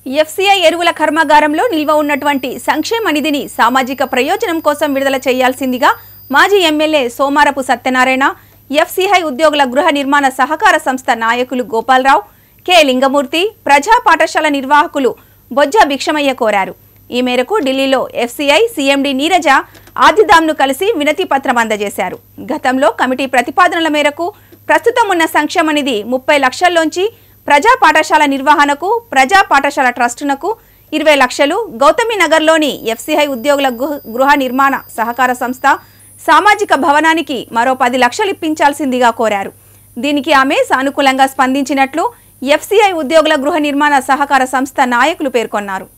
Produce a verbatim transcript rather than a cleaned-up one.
FCI ఎరువుల కర్మాగారంలో నిల్వ ఉన్నటువంటి సంక్షేమ నిధిని సామాజిక ప్రయోజనం కోసం విడుదల చేయాల్సిందిగా మాజీ ఎమ్మెల్యే సోమారపు సత్యనారాయణ, ఎఫ్సిఐ ఉద్యోగుల గృహ నిర్మాణ సహకార సంస్థ నాయకులు గోపాలరావు, కె లింగమూర్తి, ప్రజా పాఠశాల నిర్వాహకులు బొజ్జ భిక్షమయ్య కోరారు. ఈ మేరకు ఢిల్లీలో ఎఫ్సిఐ సీఎండీ నీరజ ఆదిదాంను కలిసి వినతి పత్రం అందజేశారు. గతంలో కమిటీ ప్రతిపాదనల మేరకు ప్రస్తుతం ఉన్న సంక్షేమ నిధి ముప్పై లక్షల్లోంచి ప్రజా పాఠశాల నిర్వహణకు, ప్రజా పాఠశాల ట్రస్టునకు ఇరవై లక్షలు, గౌతమి నగర్లోని ఎఫ్సిఐ ఉద్యోగుల గృహ నిర్మాణ సహకార సంస్థ సామాజిక భవనానికి మరో పది లక్షలు ఇప్పించాల్సిందిగా కోరారు. దీనికి ఆమె సానుకూలంగా స్పందించినట్లు ఎఫ్సిఐ ఉద్యోగుల గృహ నిర్మాణ సహకార సంస్థ నాయకులు పేర్కొన్నారు.